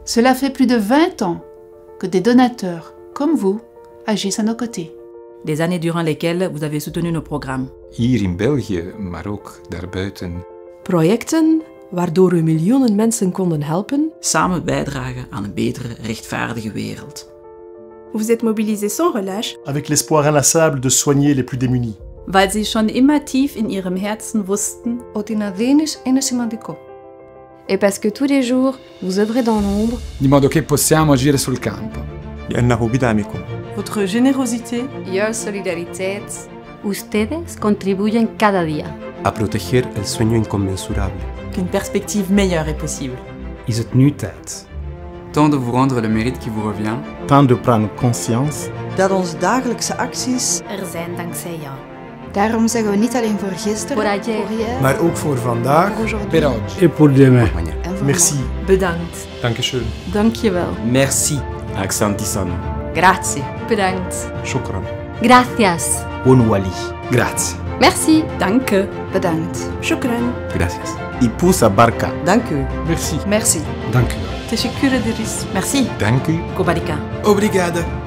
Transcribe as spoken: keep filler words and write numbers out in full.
Cela fait plus de vingt ans que des donateurs, comme vous, agissent à nos côtés. Des années durant lesquelles vous avez soutenu nos programmes. Hier in België, maar ook daarbuiten. Projecten waardoor we miljoenen mensen konden helpen. Samen bijdragen aan een betere, rechtvaardige wereld. Vous êtes mobilisés sans relâche. Avec l'espoir inlassable de soigner les plus démunis. Weil sie schon immer tief in ihrem Herzen wussten. Ότι να δίνεις είναι σημαντικό. Et parce que tous les jours, vous œuvrez dans l'ombre. Di modo che possiamo agire sul campo. لأنه بدعمكم. Votre générosité. Your solidariteit. Ustedes contribuyen cada día. A proteger el sueño inconmensurable. Qu'une perspective meilleure est possible. Is het nu tijd? Temps de vous rendre le mérite qui vous revient. Temps de prendre conscience. Dat onze dagelijkse acties er zijn dankzij jou. Daarom zeggen we niet alleen voor gisteren, voor ayer, voor hier, maar ook voor vandaag, per oggi et pour demain. Merci. Bedankt. Dankeschön. Dankjewel. Merci. Aksanti sana. Grazie. Bedankt. Shukran. Gracias. Onwali. Grazie. Merci. Danke. Bedankt. Shukran. Gracias. Ipusa barka. Dank u. Merci. Merci. Dank u wel. Teşekkür ederiz. Merci. Dank u. Kobarika. Obrigada.